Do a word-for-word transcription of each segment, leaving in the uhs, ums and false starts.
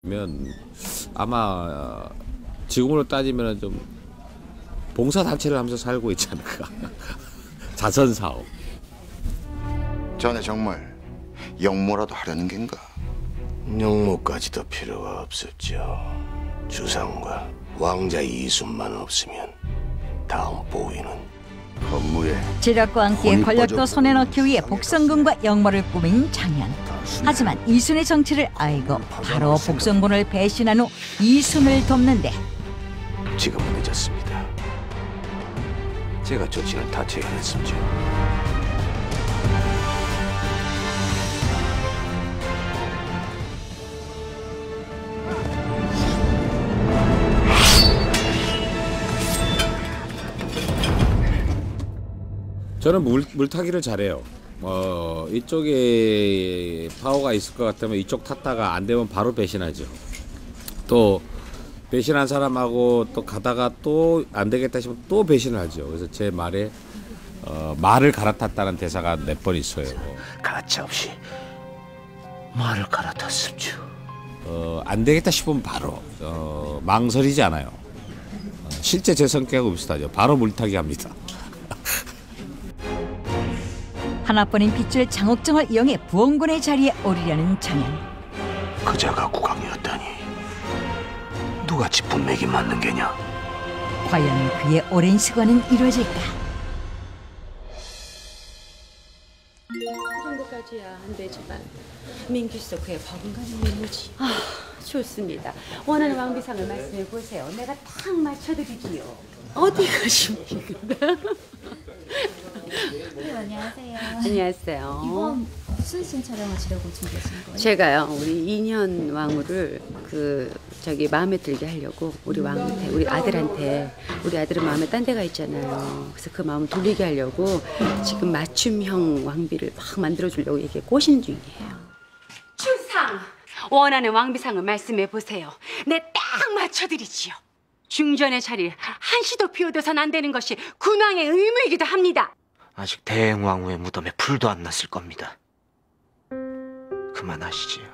면 아마 지금으로 따지면 좀 봉사단체를 하면서 살고 있지 않을까. 자선사업. 자네 정말 영모라도 하려는 겐가? 영모까지도 필요가 없었죠. 주상과 왕자 이순만 없으면 다음 보위는 건무에 지력과 함께 혼이 권력도 빠져 손에 넣기 위해 복성군과 영모를 꾸민 장현. 하지만 이순의 정치를 알고 바로 복성군을 배신한 후 이순을 돕는데 지금은 늦었습니다. 제가 조치는 다 제안했습니다. 저는 물, 물타기를 잘해요. 어, 이쪽에 파워가 있을 것 같으면 이쪽 탔다가 안 되면 바로 배신하죠. 또 배신한 사람하고 또 가다가 또 안 되겠다 싶으면 또 배신을 하죠. 그래서 제 말에 어, 말을 갈아탔다는 대사가 몇 번 있어요. 가차없이 말을 갈아탔습니다. 어, 안 되겠다 싶으면 바로 어, 망설이지 않아요. 어, 실제 제 성격하고 비슷하죠. 바로 물타기 합니다. 하나뿐인 핏줄 장옥정을 이용해 부원군의 자리에 오르려는 장현. 그자가 국왕이었다니 누가 지분맥이 맞는 게냐? 과연 그의 오랜 수고는 이루어질까? 그 정도까지야 안 되지만 민규씨도 그의 버금가는 면모지. 아, 좋습니다. 원하는 왕비상을 말씀해 보세요. 내가 딱 맞춰드리지요. 어디 가십니까? 네, 안녕하세요. 안녕하세요. 이번 무슨 씬 촬영하시려고 준비하신 거예요? 제가요, 우리 인현 왕후를 그 저기 마음에 들게 하려고 우리 왕한테, 우리 아들한테, 우리 아들은 마음에 딴 데가 있잖아요. 그래서 그 마음 돌리게 하려고 지금 맞춤형 왕비를 막 만들어 주려고 이렇게 꼬시는 중이에요. 주상! 원하는 왕비상을 말씀해 보세요. 내 딱 맞춰드리지요. 중전의 자리를 한시도 비워둬선 안 되는 것이 군왕의 의무이기도 합니다. 아직 대행왕후의 무덤에 불도 안 났을 겁니다. 그만하시지요.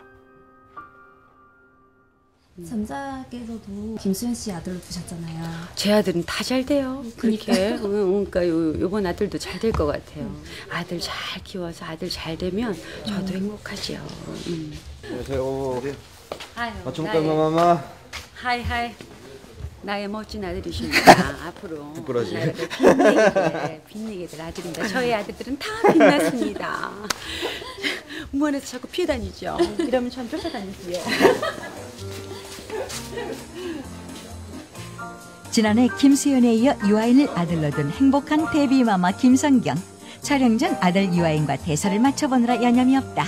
전작에서도 김수현 씨 아들을 두셨잖아요. 제 아들은 다 잘 돼요. 그렇게. 응, 그러니까 요, 요번 아들도 잘 될 것 같아요. 아들 잘 키워서 아들 잘 되면 저도 행복하지요. 음. 안녕하세요. 아유, 아침까마마마. 하이 하이. 나의 멋진 아들이십니다. 앞으로 부끄러지. 빛내게 빛내게 될 아들입니다. 저희 아들들은 다 빛났습니다. 무안에서 자꾸 피해 다니죠. 이러면 전 쫓아다니지요. 지난해 김수현에 이어 유아인을 아들로 둔 행복한 데뷔마마 김성경. 촬영 전 아들 유아인과 대사를 맞춰보느라 여념이 없다.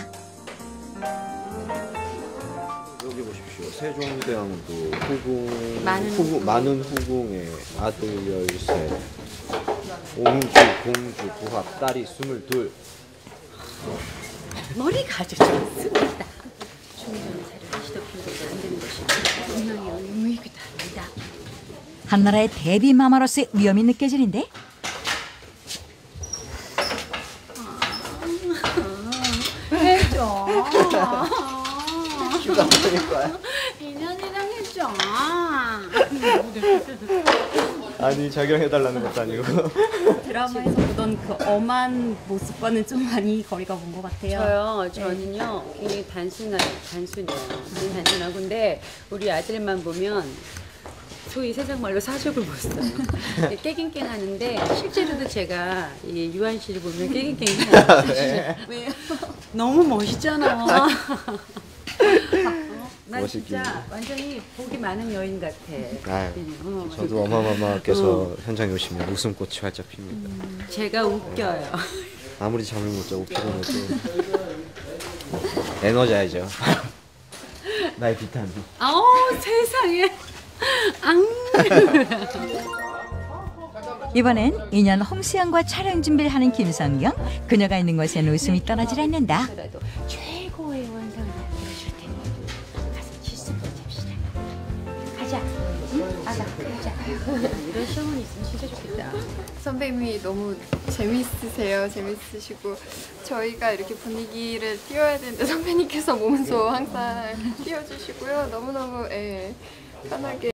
여기 보십시오. 세종대왕도 후궁, 많은 후궁, 후궁. 많은 후궁의 아들 열세, 옹주, 공주, 부합, 딸이 스물둘. 머리가 아주 좋습니다. 중전의 자리를 한시도 피워서는 안 되는 것이 분명히 의무이기도 합니다. 한나라의 데뷔마마로서의 위험이 느껴지는데 해줘. 휴가 보낼 거야? 인연이랑 해줘. 아니 작용해달라는 것도 아니고. 드라마에서 보던 그 엄한 모습과는 좀 많이 거리가 먼 것 같아요. 저요, 저는요 굉장히 단순한 단순해요. 굉장히 단순하고 근데 우리 아들만 보면 소위 세상 말로 사족을 못 써요. 깨갱깽 하는데 실제로도 제가 이 유한 씨를 보면 깨갱깽 해요. 왜요? 너무 멋있잖아. 나 멋있긴. 진짜 완전히 복이 많은 여인 같아. 아유, 어. 저도 어마마마께서 어. 현장에 오시면 웃음꽃이 활짝 핍니다. 음, 제가 웃겨요. 아무리 잠을 못 자고 피곤해도 에너지야죠. 나의 비타민. 아우 세상에. 앙. 이번엔 인연 홍수영과 촬영 준비를 하는 김성경. 그녀가 있는 곳엔 웃음이 떠나질 않는다. 라도 최고의 완성을 만들어줄 테니 가서 키스 좀 잡시다. 가자. 응? 이런 시험은 있으면 진짜 좋겠다. 선배님이 너무 재밌으세요. 재밌으시고 저희가 이렇게 분위기를 띄워야 되는데 선배님께서 몸소 항상 띄워주시고요. 너무너무 예, 편하게